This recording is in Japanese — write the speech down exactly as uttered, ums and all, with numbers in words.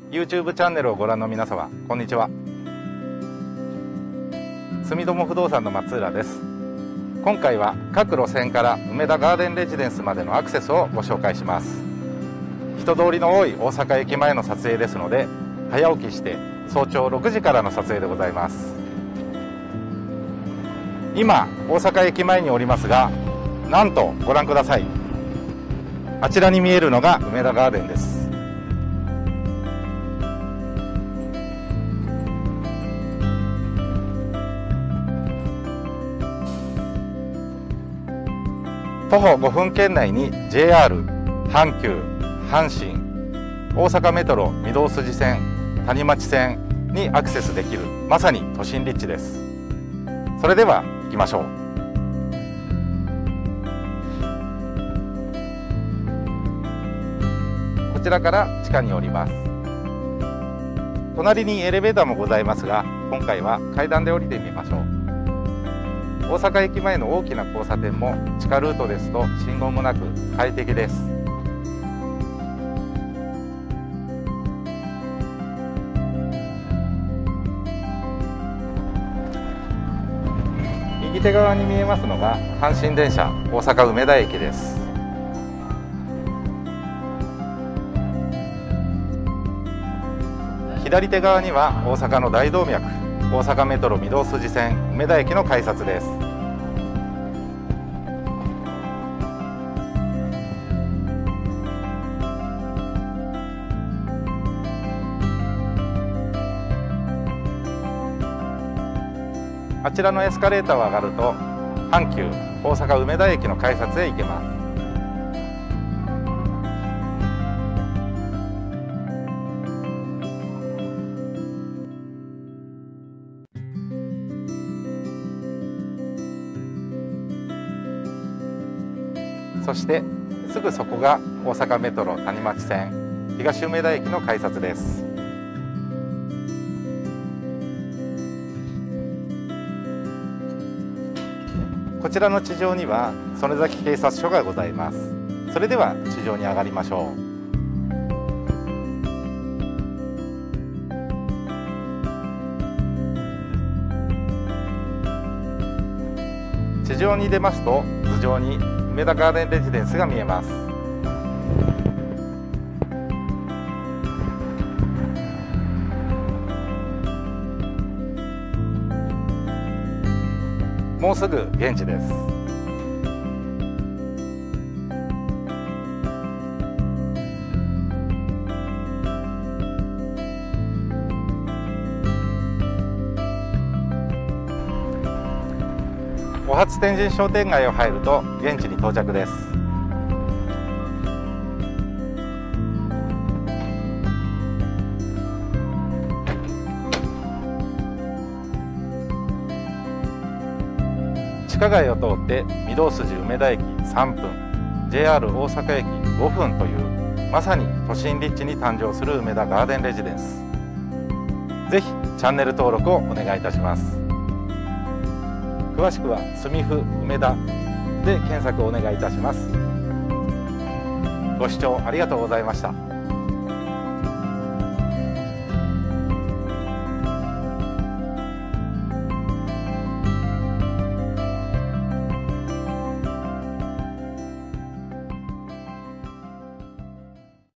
YouTube チャンネルをご覧の皆様、こんにちは。住友不動産の松浦です。今回は各路線から梅田ガーデンレジデンスまでのアクセスをご紹介します。人通りの多い大阪駅前の撮影ですので、早起きして早朝ろくじからの撮影でございます。今大阪駅前におりますが、なんとご覧ください。あちらに見えるのが梅田ガーデンです。徒歩ごふん圏内に ジェイアール、阪急、阪神、大阪メトロ御堂筋線、谷町線にアクセスできる、まさに都心立地です。それでは行きましょう。こちらから地下に降ります。隣にエレベーターもございますが、今回は階段で降りてみましょう。大阪駅前の大きな交差点も地下ルートですと信号もなく快適です。右手側に見えますのが阪神電車大阪梅田駅です。左手側には大阪の大動脈、大阪メトロ御堂筋線梅田駅の改札です。あちらのエスカレーターを上がると阪急大阪梅田駅の改札へ行けます。そしてすぐそこが大阪メトロ谷町線東梅田駅の改札です。こちらの地上には曽根崎警察署がございます。それでは地上に上がりましょう。地上に出ますと頭上に梅田ガーデンレジデンスが見えます。もうすぐ現地です。お初天神商店街を入ると現地に到着です。地下街を通って御堂筋梅田駅さんぷん、ジェイアール 大阪駅ごふんというまさに都心立地に誕生する梅田ガーデンレジデンス。ぜひチャンネル登録をお願いいたします。詳しくは住府梅田で検索をお願いいたします。ご視聴ありがとうございました。